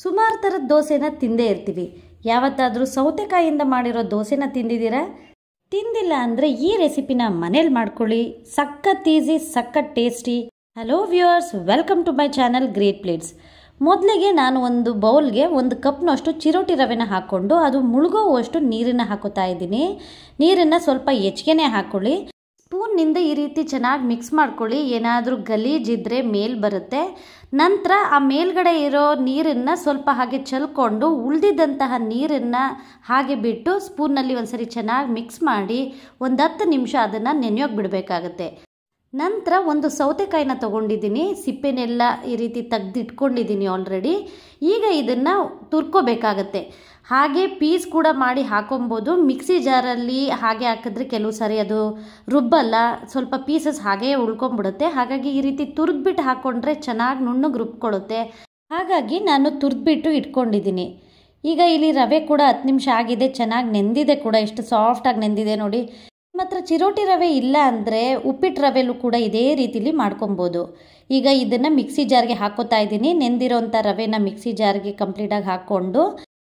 ಸುಮಾರು ಥರದ ದೋಸೆನ ತಿಂದೇ ಇರ್ತೀವಿ. ಯಾವತ್ತಾದರೂ ಸೌತೆಕಾಯಿಯಿಂದ ಮಾಡಿರೋ ದೋಸೆನ ತಿಂದಿದ್ದೀರಾ? ತಿಂದಿಲ್ಲ ಅಂದರೆ ಈ ರೆಸಿಪಿನ ಮನೇಲಿ ಮಾಡ್ಕೊಳ್ಳಿ. ಸಖತ್ ಈಸಿ, ಸಖತ್ tasty. Hello viewers, welcome to my channel great plates. ಮೊದಲಿಗೆ ನಾನು ಒಂದು ಬೌಲ್ಗೆ 1 ಕಪ್ನಷ್ಟು ಚಿರೋಟಿ ರವೆನ ಹಾಕ್ಕೊಂಡು ಅದು ಮುಳುಗೋವಷ್ಟು ನೀರನ್ನು ಹಾಕೋತಾ ಇದ್ದೀನಿ. ನೀರನ್ನು ಸ್ವಲ್ಪ ಹೆಚ್ಚಿಗೆನೇ ಹಾಕ್ಕೊಳ್ಳಿ. ಸ್ಪೂನ್ನಿಂದ ಈ ರೀತಿ ಚೆನ್ನಾಗಿ ಮಿಕ್ಸ್ ಮಾಡ್ಕೊಳ್ಳಿ. ಏನಾದರೂ ಗಲೀಜಿದ್ರೆ ಮೇಲ್ ಬರುತ್ತೆ. ನಂತರ ಆ ಮೇಲ್ಗಡೆ ಇರೋ ನೀರನ್ನು ಸ್ವಲ್ಪ ಹಾಗೆ ಚೆಲ್ಕೊಂಡು ಉಳಿದಿದ್ದಂತಹ ನೀರನ್ನು ಹಾಗೆ ಬಿಟ್ಟು ಸ್ಪೂನ್ನಲ್ಲಿ ಒಂದ್ಸರಿ ಚೆನ್ನಾಗಿ ಮಿಕ್ಸ್ ಮಾಡಿ 10 ನಿಮಿಷ ಅದನ್ನು ನೆನೆಯೋಕೆ ಬಿಡಬೇಕಾಗತ್ತೆ. ನಂತರ ಒಂದು ಸೌತೆಕಾಯಿನ ತೊಗೊಂಡಿದ್ದೀನಿ. ಸಿಪ್ಪೆನೆಲ್ಲ ಈ ರೀತಿ ತೆಗೆದಿಟ್ಕೊಂಡಿದ್ದೀನಿ ಆಲ್ರೆಡಿ. ಈಗ ಇದನ್ನು ತುರ್ಕೋಬೇಕಾಗತ್ತೆ. ಹಾಗೆ ಪೀಸ್ ಕೂಡ ಮಾಡಿ ಹಾಕೊಬೋದು. ಮಿಕ್ಸಿ ಜಾರಲ್ಲಿ ಹಾಗೆ ಹಾಕಿದ್ರೆ ಕೆಲವು ಸಾರಿ ಅದು ರುಬ್ಬಲ್ಲ, ಸ್ವಲ್ಪ ಪೀಸಸ್ ಹಾಗೇ ಉಳ್ಕೊಂಬಿಡುತ್ತೆ. ಹಾಗಾಗಿ ಈ ರೀತಿ ತುರಿದ್ಬಿಟ್ಟು ಹಾಕ್ಕೊಂಡ್ರೆ ಚೆನ್ನಾಗಿ ನುಣ್ಣಗೆ ರುಬ್ಕೊಳ್ಳುತ್ತೆ. ಹಾಗಾಗಿ ನಾನು ತುರಿದ್ಬಿಟ್ಟು ಇಟ್ಕೊಂಡಿದ್ದೀನಿ. ಈಗ ಇಲ್ಲಿ ರವೆ ಕೂಡ 10 ನಿಮಿಷ ಆಗಿದೆ, ಚೆನ್ನಾಗಿ ನೆಂದಿದೆ ಕೂಡ. ಎಷ್ಟು ಸಾಫ್ಟಾಗಿ ನೆಂದಿದೆ ನೋಡಿ. ಮಾತ್ರ ಚಿರೋಟಿ ರವೆ ಇಲ್ಲ ಅಂದರೆ ಉಪ್ಪಿಟ್ಟು ರವೆಲೂ ಕೂಡ ಇದೇ ರೀತಿಲಿ ಮಾಡ್ಕೊಬೋದು. ಈಗ ಇದನ್ನು ಮಿಕ್ಸಿ ಜಾರ್ಗೆ ಹಾಕೋತಾ ಇದ್ದೀನಿ. ನೆಂದಿರೋಂಥ ರವೆನ ಮಿಕ್ಸಿ ಜಾರ್ಗೆ ಕಂಪ್ಲೀಟಾಗಿ ಹಾಕ್ಕೊಂಡು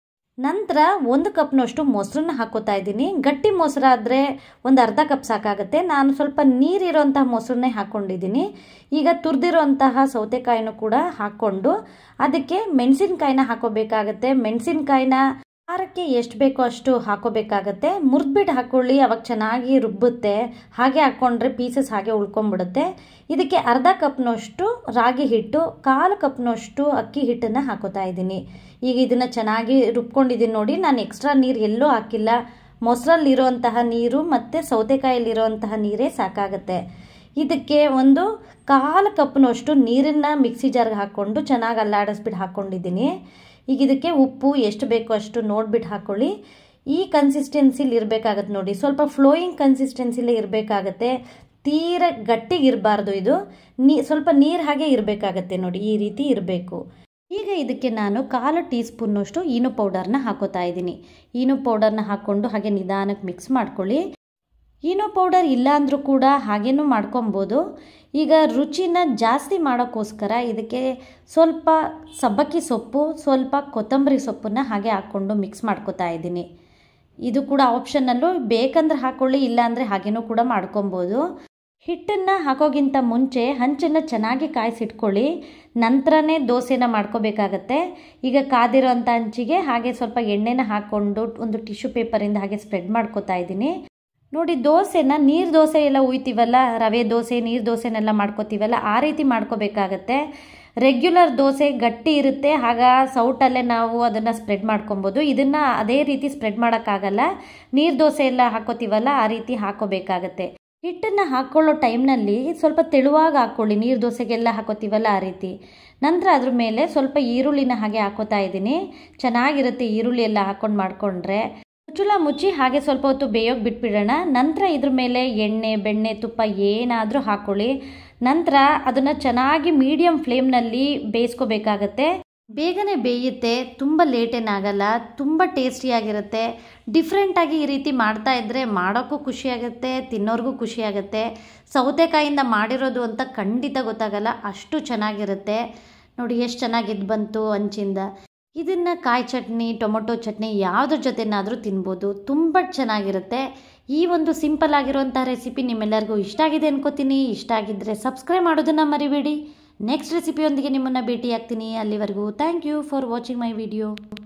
ನಂತರ 1 ಕಪ್ನಷ್ಟು ಮೊಸರನ್ನ ಹಾಕೋತಾ ಇದ್ದೀನಿ. ಗಟ್ಟಿ ಮೊಸರಾದರೆ ಒಂದು ಅರ್ಧ ಕಪ್ ಸಾಕಾಗುತ್ತೆ. ನಾನು ಸ್ವಲ್ಪ ನೀರಿರೋಂತಹ ಮೊಸರನ್ನೇ ಹಾಕ್ಕೊಂಡಿದ್ದೀನಿ. ಈಗ ತುರಿದಿರೋಂತಹ ಸೌತೆಕಾಯಿನೂ ಕೂಡ ಹಾಕ್ಕೊಂಡು ಅದಕ್ಕೆ ಮೆಣಸಿನ್ಕಾಯಿನ ಹಾಕೋಬೇಕಾಗತ್ತೆ. ಮೆಣಸಿನ್ಕಾಯಿನ ಖಾರಕ್ಕೆ ಎಷ್ಟು ಬೇಕೋ ಅಷ್ಟು ಹಾಕೋಬೇಕಾಗತ್ತೆ. ಮುರಿದ್ಬಿಟ್ಟು ಹಾಕ್ಕೊಳ್ಳಿ, ಅವಾಗ ಚೆನ್ನಾಗಿ ರುಬ್ಬುತ್ತೆ. ಹಾಗೆ ಹಾಕ್ಕೊಂಡ್ರೆ ಪೀಸಸ್ ಹಾಗೆ ಉಳ್ಕೊಂಬಿಡುತ್ತೆ. ಇದಕ್ಕೆ ಅರ್ಧ ಕಪ್ನಷ್ಟು ರಾಗಿ ಹಿಟ್ಟು, 1/4 ಕಪ್ನಷ್ಟು ಅಕ್ಕಿ ಹಿಟ್ಟನ್ನು ಹಾಕೋತಾ ಇದ್ದೀನಿ. ಈಗ ಇದನ್ನು ಚೆನ್ನಾಗಿ ರುಬ್ಕೊಂಡಿದ್ದೀನಿ ನೋಡಿ. ನಾನು ಎಕ್ಸ್ಟ್ರಾ ನೀರು ಎಲ್ಲೂ ಹಾಕಿಲ್ಲ. ಮೊಸರಲ್ಲಿರೋಂತಹ ನೀರು ಮತ್ತು ಸೌತೆಕಾಯಲ್ಲಿರೋಂತಹ ನೀರೇ ಸಾಕಾಗುತ್ತೆ. ಇದಕ್ಕೆ ಒಂದು 1/4 ಕಪ್ನಷ್ಟು ನೀರನ್ನು ಮಿಕ್ಸಿ ಜಾರ್ಗೆ ಹಾಕ್ಕೊಂಡು ಚೆನ್ನಾಗಿ ಅಲ್ಲಾಡಿಸ್ಬಿಟ್ಟು ಹಾಕ್ಕೊಂಡಿದ್ದೀನಿ. ಈಗ ಇದಕ್ಕೆ ಉಪ್ಪು ಎಷ್ಟು ಬೇಕೋ ಅಷ್ಟು ನೋಡ್ಬಿಟ್ಟು ಹಾಕ್ಕೊಳ್ಳಿ. ಈ ಕನ್ಸಿಸ್ಟೆನ್ಸಿಲಿ ಇರಬೇಕಾಗತ್ತೆ ನೋಡಿ. ಸ್ವಲ್ಪ ಫ್ಲೋಯಿಂಗ್ ಕನ್ಸಿಸ್ಟೆನ್ಸಿಲೇ ಇರಬೇಕಾಗತ್ತೆ. ತೀರ ಗಟ್ಟಿಗಿರಬಾರ್ದು ಇದು. ಸ್ವಲ್ಪ ನೀರು ಹಾಗೆ ಇರಬೇಕಾಗತ್ತೆ ನೋಡಿ, ಈ ರೀತಿ ಇರಬೇಕು. ಈಗ ಇದಕ್ಕೆ ನಾನು 1/4 ಟೀ ಸ್ಪೂನ್ನಷ್ಟು ಈನೋ ಪೌಡರ್ನ ಹಾಕೋತಾ ಇದ್ದೀನಿ. ಈನೋ ಪೌಡರ್ನ ಹಾಕ್ಕೊಂಡು ಹಾಗೆ ನಿಧಾನಕ್ಕೆ ಮಿಕ್ಸ್ ಮಾಡ್ಕೊಳ್ಳಿ. ಈನೋ ಪೌಡರ್ ಇಲ್ಲ ಅಂದರೂ ಕೂಡ ಹಾಗೇನೂ ಮಾಡ್ಕೊಬೋದು. ಈಗ ರುಚಿನ ಜಾಸ್ತಿ ಮಾಡೋಕ್ಕೋಸ್ಕರ ಇದಕ್ಕೆ ಸ್ವಲ್ಪ ಸಬ್ಬಕ್ಕಿ ಸೊಪ್ಪು, ಸ್ವಲ್ಪ ಕೊತ್ತಂಬರಿ ಸೊಪ್ಪನ್ನು ಹಾಗೆ ಹಾಕ್ಕೊಂಡು ಮಿಕ್ಸ್ ಮಾಡ್ಕೋತಾ ಇದ್ದೀನಿ. ಇದು ಕೂಡ ಆಪ್ಷನಲ್ಲು, ಬೇಕಂದ್ರೆ ಹಾಕ್ಕೊಳ್ಳಿ, ಇಲ್ಲಾಂದರೆ ಹಾಗೇನೂ ಕೂಡ ಮಾಡ್ಕೊಬೋದು. ಹಿಟ್ಟನ್ನು ಹಾಕೋಗಿಂತ ಮುಂಚೆ ಹಂಚನ್ನು ಚೆನ್ನಾಗಿ ಕಾಯಿಸಿಟ್ಕೊಳ್ಳಿ. ನಂತರನೇ ದೋಸೆನ ಮಾಡ್ಕೋಬೇಕಾಗತ್ತೆ. ಈಗ ಕಾದಿರೋ ಅಂಥ ಹಂಚಿಗೆ ಹಾಗೆ ಸ್ವಲ್ಪ ಎಣ್ಣೆನ ಹಾಕ್ಕೊಂಡು ಒಂದು ಟಿಶ್ಯೂ ಪೇಪರಿಂದ ಹಾಗೆ ಸ್ಪ್ರೆಡ್ ಮಾಡ್ಕೋತಾ ಇದ್ದೀನಿ ನೋಡಿ. ದೋಸೆನ ನೀರು ದೋಸೆ ಎಲ್ಲ ಉಯ್ತೀವಲ್ಲ, ರವೆ ದೋಸೆ, ನೀರು ದೋಸೆನೆಲ್ಲ ಮಾಡ್ಕೋತೀವಲ್ಲ, ಆ ರೀತಿ ಮಾಡ್ಕೋಬೇಕಾಗತ್ತೆ. ರೆಗ್ಯುಲರ್ ದೋಸೆ ಗಟ್ಟಿ ಇರುತ್ತೆ, ಆಗ ಸೌಟಲ್ಲೇ ನಾವು ಅದನ್ನು ಸ್ಪ್ರೆಡ್ ಮಾಡ್ಕೊಬೋದು. ಇದನ್ನು ಅದೇ ರೀತಿ ಸ್ಪ್ರೆಡ್ ಮಾಡೋಕ್ಕಾಗಲ್ಲ. ನೀರು ದೋಸೆ ಎಲ್ಲ ಹಾಕೋತೀವಲ್ಲ, ಆ ರೀತಿ ಹಾಕೋಬೇಕಾಗತ್ತೆ. ಹಿಟ್ಟನ್ನು ಹಾಕ್ಕೊಳ್ಳೋ ಟೈಮ್ನಲ್ಲಿ ಸ್ವಲ್ಪ ತೆಳುವಾಗಿ ಹಾಕ್ಕೊಳ್ಳಿ, ನೀರು ದೋಸೆಗೆಲ್ಲ ಹಾಕೋತೀವಲ್ಲ ಆ ರೀತಿ. ನಂತರ ಅದ್ರ ಮೇಲೆ ಸ್ವಲ್ಪ ಈರುಳ್ಳಿನ ಹಾಗೆ ಹಾಕೋತಾ ಇದ್ದೀನಿ. ಚೆನ್ನಾಗಿರುತ್ತೆ ಈರುಳ್ಳಿ ಎಲ್ಲ ಹಾಕ್ಕೊಂಡು ಮಾಡಿಕೊಂಡ್ರೆ. ಮುಚ್ಚಳ ಮುಚ್ಚಿ ಹಾಗೆ ಸ್ವಲ್ಪ ಹೊತ್ತು ಬೇಯೋಕೆ ಬಿಟ್ಬಿಡೋಣ. ನಂತರ ಇದ್ರ ಮೇಲೆ ಎಣ್ಣೆ, ಬೆಣ್ಣೆ, ತುಪ್ಪ ಏನಾದರೂ ಹಾಕ್ಕೊಳ್ಳಿ. ನಂತರ ಅದನ್ನು ಚೆನ್ನಾಗಿ ಮೀಡಿಯಮ್ ಫ್ಲೇಮ್ನಲ್ಲಿ ಬೇಯಿಸ್ಕೋಬೇಕಾಗತ್ತೆ. ಬೇಗನೆ ಬೇಯುತ್ತೆ, ತುಂಬ ಲೇಟೇನಾಗಲ್ಲ, ತುಂಬ ಟೇಸ್ಟಿಯಾಗಿರುತ್ತೆ. ಡಿಫ್ರೆಂಟಾಗಿ ಈ ರೀತಿ ಮಾಡ್ತಾ ಇದ್ದರೆ ಮಾಡೋಕ್ಕೂ ಖುಷಿಯಾಗುತ್ತೆ, ತಿನ್ನೋರ್ಗೂ ಖುಷಿಯಾಗುತ್ತೆ. ಸೌತೆಕಾಯಿಂದ ಮಾಡಿರೋದು ಅಂತ ಖಂಡಿತ ಗೊತ್ತಾಗಲ್ಲ, ಅಷ್ಟು ಚೆನ್ನಾಗಿರುತ್ತೆ ನೋಡಿ. ಎಷ್ಟು ಚೆನ್ನಾಗಿದ್ದು ಬಂತು ಹಂಚಿಂದ. ಇದನ್ನು ಕಾಯಿ ಚಟ್ನಿ, ಟೊಮೊಟೊ ಚಟ್ನಿ ಯಾವುದ್ರ ಜೊತೆನಾದರೂ ತಿನ್ಬೋದು, ತುಂಬ ಚೆನ್ನಾಗಿರುತ್ತೆ. ಈ ಒಂದು ಸಿಂಪಲ್ ಆಗಿರುವಂಥ ರೆಸಿಪಿ ನಿಮ್ಮೆಲ್ಲರಿಗೂ ಇಷ್ಟ ಆಗಿದೆ ಅನ್ಕೋತೀನಿ. ಇಷ್ಟ ಆಗಿದ್ದರೆ ಸಬ್ಸ್ಕ್ರೈಬ್ ಮಾಡೋದನ್ನು ಮರಿಬೇಡಿ. ನೆಕ್ಸ್ಟ್ ರೆಸಿಪಿಯೊಂದಿಗೆ ನಿಮ್ಮನ್ನು ಭೇಟಿ ಆಗ್ತೀನಿ. ಅಲ್ಲಿವರೆಗೂ thank you for watching my video.